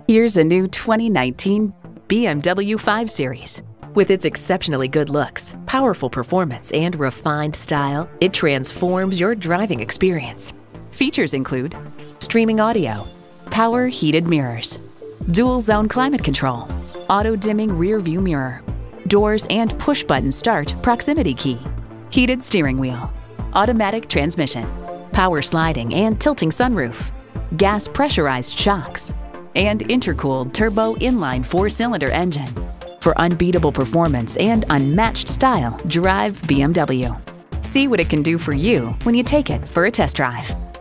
Here's a new 2019 BMW 5 Series. With its exceptionally good looks, powerful performance, and refined style, it transforms your driving experience. Features include streaming audio, power heated mirrors, dual zone climate control, auto dimming rear view mirror, doors and push button start proximity key, heated steering wheel, automatic transmission, power sliding and tilting sunroof, gas pressurized shocks, and intercooled turbo inline 4-cylinder engine. For unbeatable performance and unmatched style, drive BMW. See what it can do for you when you take it for a test drive.